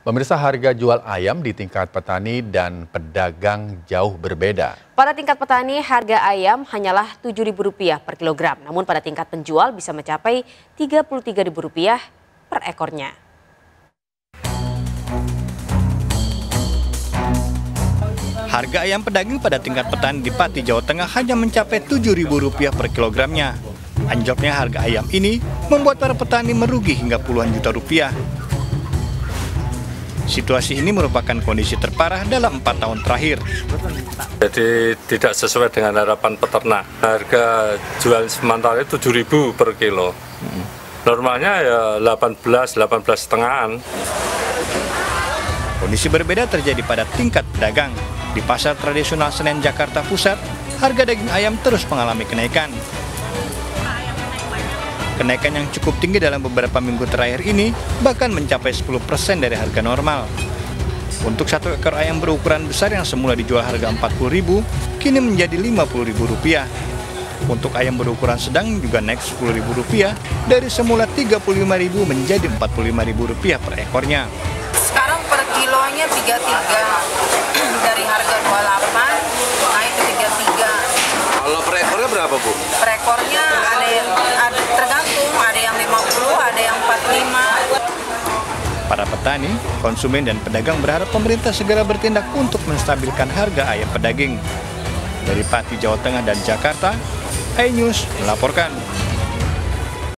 Pemirsa, harga jual ayam di tingkat petani dan pedagang jauh berbeda. Pada tingkat petani, harga ayam hanyalah Rp7.000 per kilogram. Namun pada tingkat penjual bisa mencapai Rp33.000 per ekornya. Harga ayam pedaging pada tingkat petani di Pati, Jawa Tengah hanya mencapai Rp7.000 per kilogramnya. Anjloknya harga ayam ini membuat para petani merugi hingga puluhan juta rupiah. Situasi ini merupakan kondisi terparah dalam 4 tahun terakhir. Jadi tidak sesuai dengan harapan peternak. Harga jual sementara itu 7.000 per kilo. Normalnya ya 18,5-an. Kondisi berbeda terjadi pada tingkat pedagang. Di pasar tradisional Senen, Jakarta Pusat, harga daging ayam terus mengalami kenaikan. Kenaikan yang cukup tinggi dalam beberapa minggu terakhir ini bahkan mencapai 10% dari harga normal. Untuk satu ekor ayam berukuran besar yang semula dijual harga Rp40.000, kini menjadi Rp50.000. Untuk ayam berukuran sedang juga naik Rp10.000 dari semula Rp35.000 menjadi Rp45.000 per ekornya. Sekarang per kilonya 33, dari harga 28 naik ke 33. Kalau per ekornya berapa, Bu? Per ekornya ada tergantung, ada yang 50, ada yang 45. Para petani, konsumen, dan pedagang berharap pemerintah segera bertindak untuk menstabilkan harga ayam pedaging. Dari Pati, Jawa Tengah dan Jakarta, iNews melaporkan.